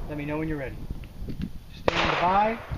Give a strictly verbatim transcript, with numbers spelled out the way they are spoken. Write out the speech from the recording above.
Let me know when you're ready. Stand by.